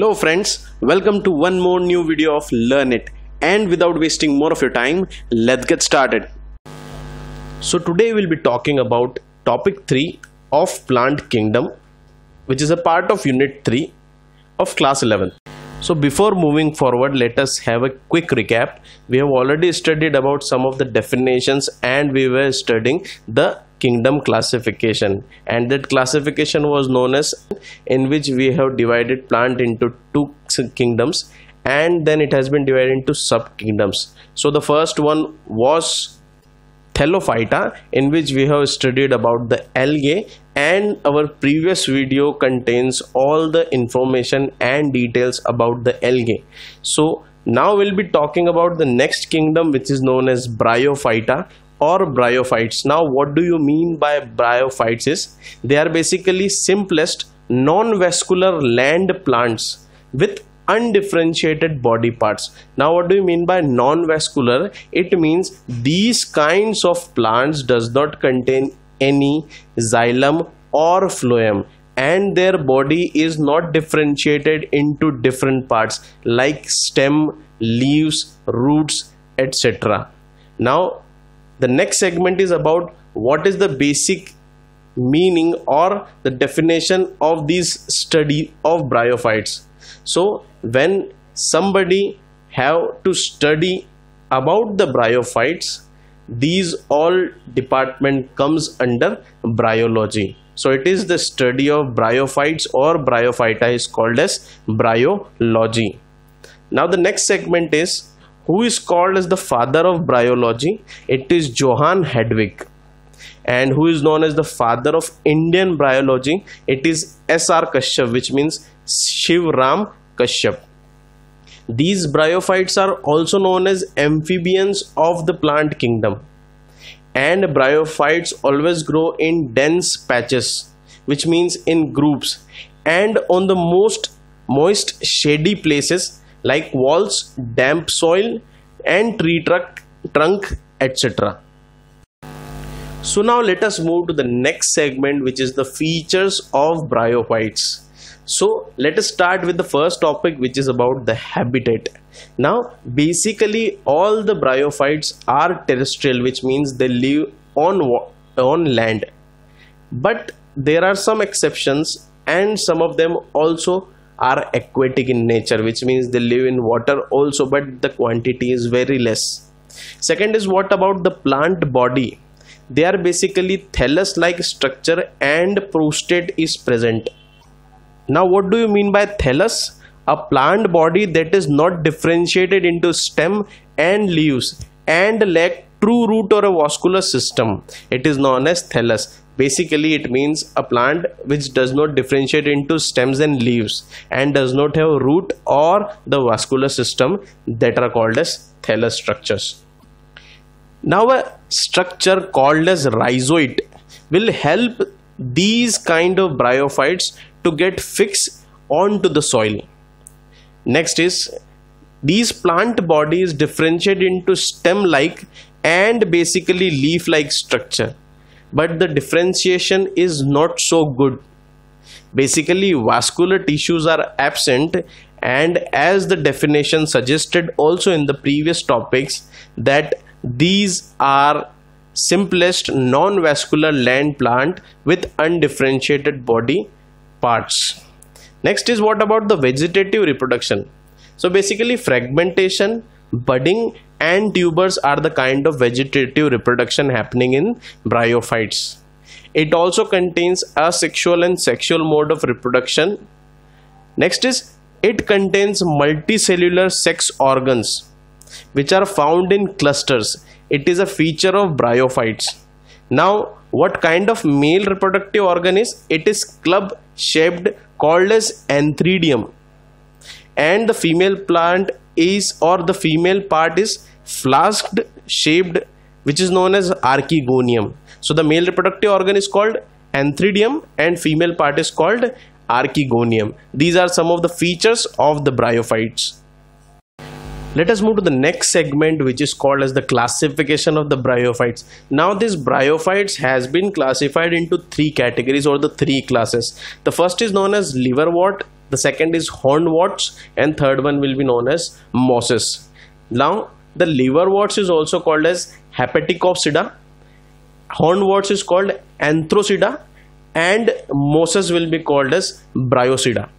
Hello friends, welcome to one more new video of Learn It, and without wasting more of your time, let's get started. So today we'll be talking about topic 3 of Plant Kingdom, which is a part of unit 3 of class 11. So before moving forward, let us have a quick recap. We have already studied about some of the definitions and we were studying the kingdom classification, and that classification was known as, in which we have divided plant into two kingdoms and then it has been divided into sub kingdoms. So the first one was Thallophyta, in which we have studied about the algae, and our previous video contains all the information and details about the algae. So now we'll be talking about the next kingdom, which is known as Bryophyta or bryophytes. Now what do you mean by bryophytes is, they are basically simplest non-vascular land plants with undifferentiated body parts. Now what do you mean by non-vascular? It means these kinds of plants does not contain any xylem or phloem, and their body is not differentiated into different parts like stem, leaves, roots, etc. Now the next segment is about what is the basic meaning or the definition of this study of bryophytes. So when somebody have to study about the bryophytes, these all department comes under bryology. So it is the study of bryophytes or bryophyta is called as bryology. Now the next segment is, who is called as the father of bryology? It is Johann Hedwig. And who is known as the father of Indian bryology? It is S.R. Kashyap, which means Shivram Kashyap. These bryophytes are also known as amphibians of the plant kingdom. And bryophytes always grow in dense patches, which means in groups, and on the most moist shady places like walls, damp soil and tree trunk, etc. So now let us move to the next segment, which is the features of bryophytes. So let us start with the first topic, which is about the habitat. Now basically all the bryophytes are terrestrial, which means they live on land, but there are some exceptions and some of them also are aquatic in nature, which means they live in water also, but the quantity is very less. Second is, what about the plant body? They are basically thallus like structure and prostate is present. Now what do you mean by thallus? A plant body that is not differentiated into stem and leaves and lack true root or a vascular system. It is known as thallus. Basically it means a plant which does not differentiate into stems and leaves and does not have root or the vascular system, that are called as thallus structures. Now a structure called as rhizoid will help these kind of bryophytes to get fixed onto the soil. Next is, these plant bodies differentiate into stem like and basically leaf like structure, but the differentiation is not so good. Basically vascular tissues are absent, and as the definition suggested also in the previous topics, that these are simplest non-vascular land plant with undifferentiated body parts. Next is, what about the vegetative reproduction? So basically fragmentation, budding and tubers are the kind of vegetative reproduction happening in bryophytes. It also contains asexual and sexual mode of reproduction. Next is, it contains multicellular sex organs which are found in clusters. It is a feature of bryophytes. Now what kind of male reproductive organ is? It is club shaped called as antheridium, and the female plant is, or the female part is flasked shaped, which is known as archegonium. So the male reproductive organ is called antheridium and female part is called archegonium. These are some of the features of the bryophytes. Let us move to the next segment, which is called as the classification of the bryophytes. Now this bryophytes has been classified into three categories or the three classes. The first is known as liverwort, the second is hornworts, and third one will be known as mosses. Now the liverworts is also called as Hepaticopsida, hornworts is called Anthrocida, and mosses will be called as Bryocida.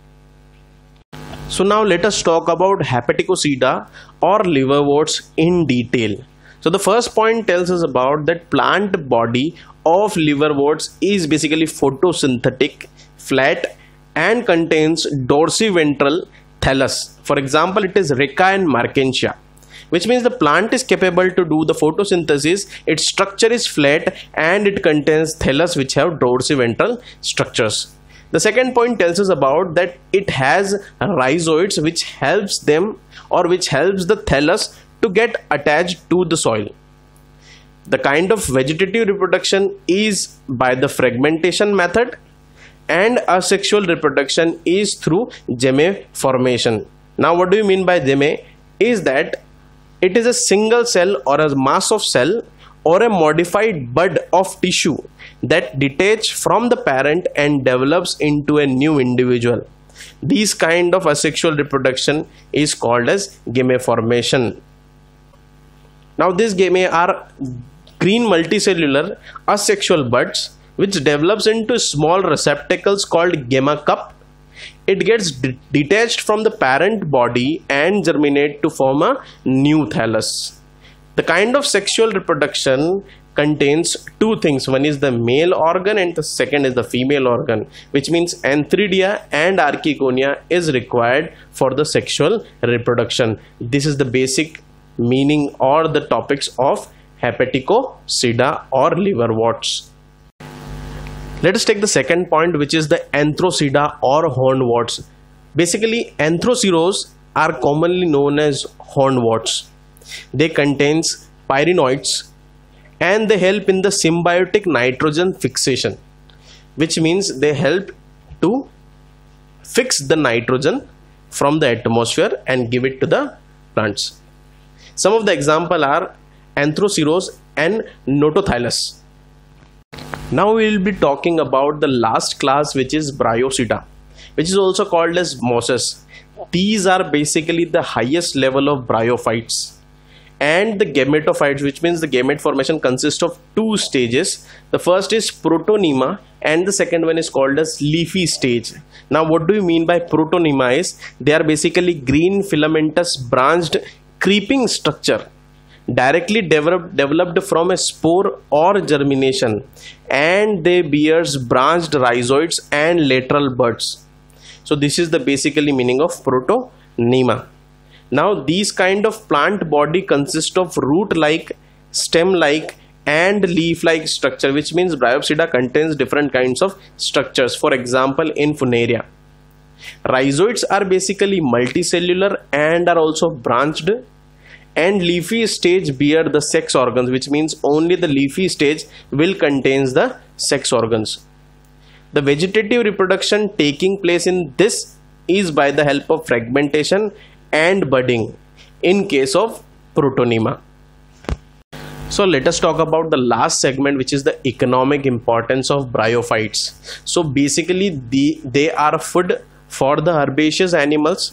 So now let us talk about Hepaticocida or liverworts in detail. So the first point tells us about that plant body of liverworts is basically photosynthetic, flat, and contains dorsiventral thallus. For example, it is Ricca and Markensia, which means the plant is capable to do the photosynthesis. Its structure is flat and it contains thallus which have dorsiventral structures. The second point tells us about that it has rhizoids which helps them, or which helps the thallus to get attached to the soil. The kind of vegetative reproduction is by the fragmentation method, and asexual reproduction is through gemme formation. Now what do you mean by gemme? Is that it is a single cell or a mass of cell or a modified bud of tissue that detach from the parent and develops into a new individual. These kind of asexual reproduction is called as gemme formation. Now these gemme are green multicellular asexual buds which develops into small receptacles called gemma cup. It gets detached from the parent body and germinate to form a new thallus. The kind of sexual reproduction contains two things. One is the male organ and the second is the female organ, which means antheridia and archegonia is required for the sexual reproduction. This is the basic meaning or the topics of Hepaticocida or liverworts. Let us take the second point, which is the Anthrocida or hornworts. Basically, anthroceros are commonly known as hornworts. They contains pyrenoids and they help in the symbiotic nitrogen fixation, which means they help to fix the nitrogen from the atmosphere and give it to the plants. Some of the examples are Anthroceros and Notothylus. Now we will be talking about the last class, which is Bryocida, which is also called as mosses. These are basically the highest level of bryophytes. And the gametophytes, which means the gamete formation consists of two stages. The first is protonema and the second one is called as leafy stage. Now what do you mean by protonema? Is they are basically green filamentous branched creeping structure directly developed from a spore or germination, and they bears branched rhizoids and lateral buds. So this is the basically meaning of protonema. Now these kind of plant body consist of root-like, stem-like and leaf-like structure, which means Bryopsida contains different kinds of structures. For example, in Funaria, rhizoids are basically multicellular and are also branched, and leafy stage bear the sex organs, which means only the leafy stage will contains the sex organs. The vegetative reproduction taking place in this is by the help of fragmentation and budding in case of protonema. So let us talk about the last segment, which is the economic importance of bryophytes. So basically they are food for the herbaceous animals.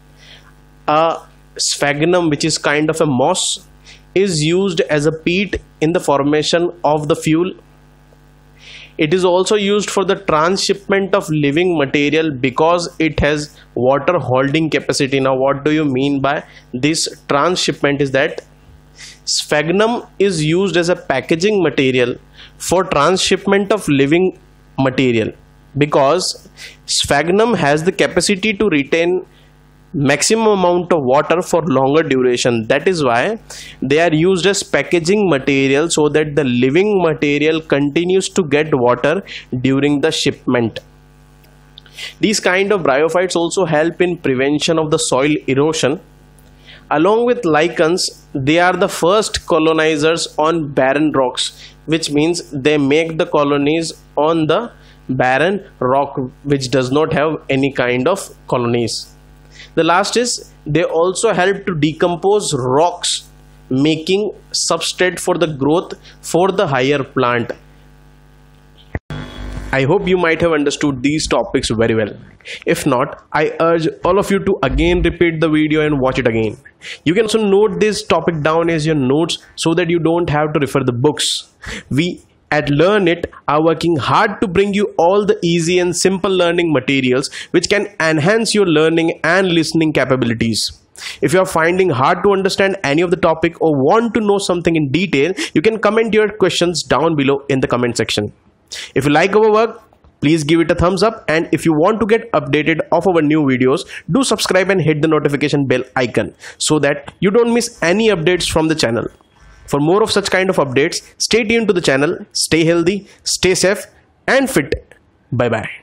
Sphagnum, which is kind of a moss, is used as a peat in the formation of the fuel. It is also used for the transshipment of living material because it has water holding capacity. Now what do you mean by this transshipment? Is that sphagnum is used as a packaging material for transshipment of living material because sphagnum has the capacity to retain maximum amount of water for longer duration. That is why they are used as packaging material, so that the living material continues to get water during the shipment. These kind of bryophytes also help in prevention of the soil erosion. Along with lichens, they are the first colonizers on barren rocks, which means they make the colonies on the barren rock which does not have any kind of colonies. The last is they also help to decompose rocks, making substrate for the growth for the higher plant. I hope you might have understood these topics very well. If not, I urge all of you to again repeat the video and watch it again. You can also note this topic down as your notes so that you don't have to refer the books. We at Learn It are working hard to bring you all the easy and simple learning materials which can enhance your learning and listening capabilities. If you are finding hard to understand any of the topic or want to know something in detail, you can comment your questions down below in the comment section. If you like our work, please give it a thumbs up, and if you want to get updated of our new videos, do subscribe and hit the notification bell icon so that you don't miss any updates from the channel. For more of such kind of updates, stay tuned to the channel, stay healthy, stay safe and fit. Bye bye.